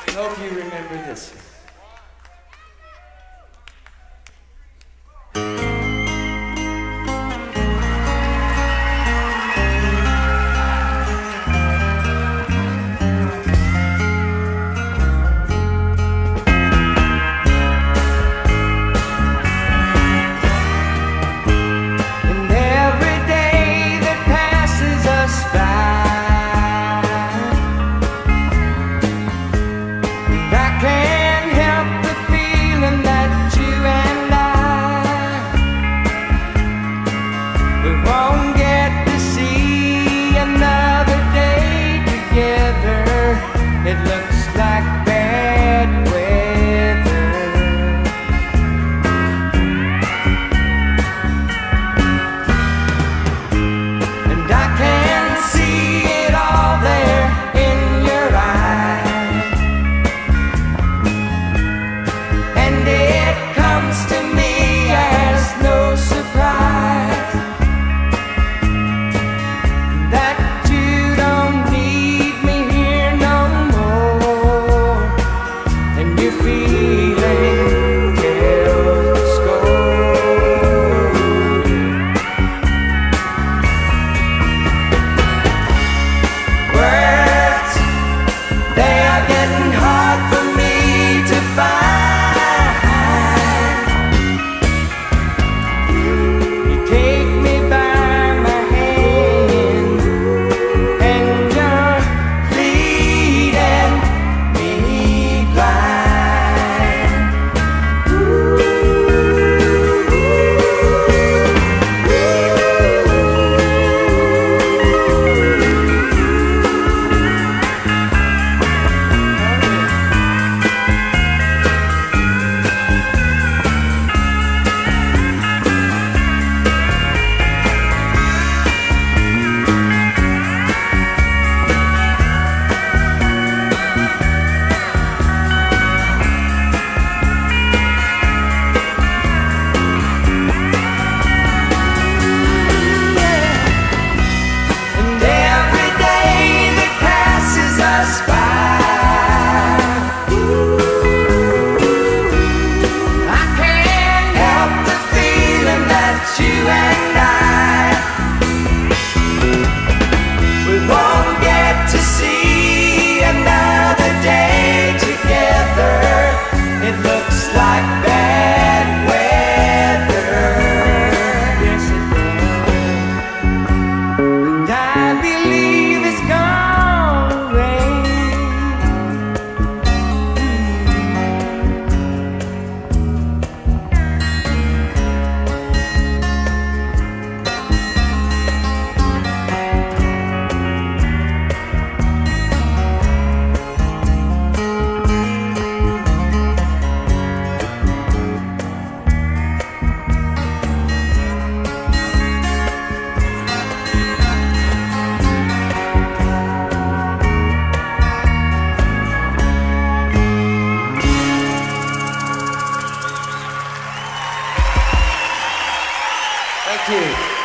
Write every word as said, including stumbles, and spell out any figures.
Hope you remember this one. It looks like bad weather, and I can see it all there in your eyes, and it comes to me as no surprise that you don't need me here no more. Your feeling tells the score. Words, they are getting hard for me to find. You take me by my hand, and you're leading me blind. You and I, we won't get to see another day together. It looks like bad weather. Yes, it does. And I believe it's gonna Thank you.